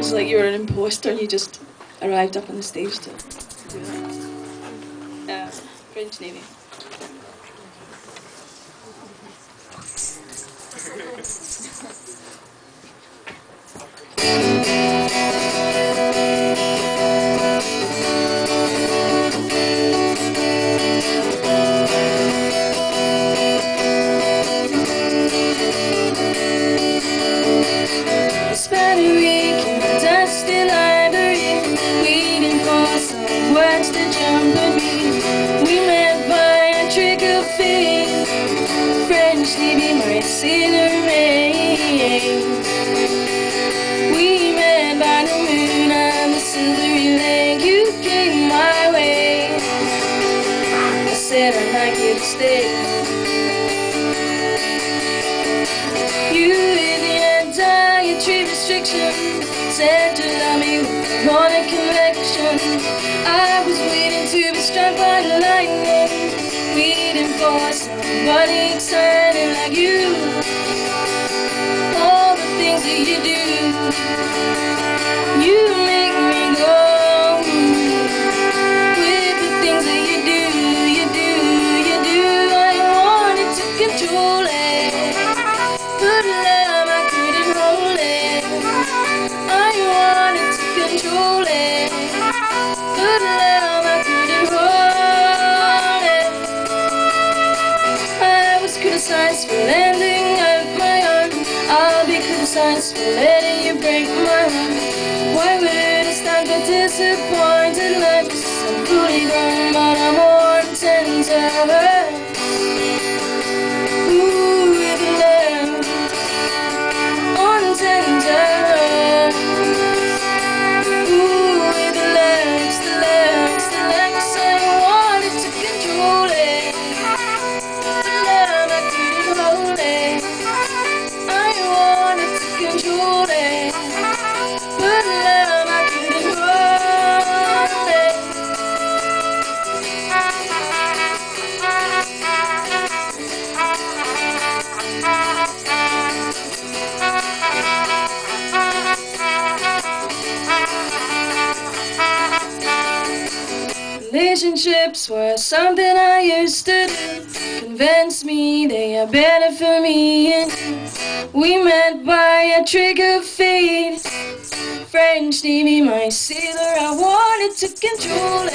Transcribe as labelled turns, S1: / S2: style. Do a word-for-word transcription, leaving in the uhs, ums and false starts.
S1: was like you were an imposter and you just arrived up on the stage to do that. Uh, French Navy. Spent a week in the dusty library, waiting for some words to jump at me. We met by a trick of fate, French Navy, my sailor mate. We met by the moon and the silvery lake. You came my way. I said I'd like you to stay. You said to love me with a wanted connection. I was waiting to be struck by the lightning, waiting for somebody exciting like you. All the things that you do, you make me go. With the things that you do, you do, you do. I wanted to control it, but love I couldn't hold it. I wanted to control it, but love I couldn't hold it. I was criticized for lending out my arm. I'll be criticized for letting you break my heart. Why would I stand for disappointed life? 'Cause I'm fully grown, but I'm more tender. Ooh, with love, on tender. Relationships were something I used to do, convince me they are better for me and you. We met by a trick of fate, French Navy, my sailor. I wanted to control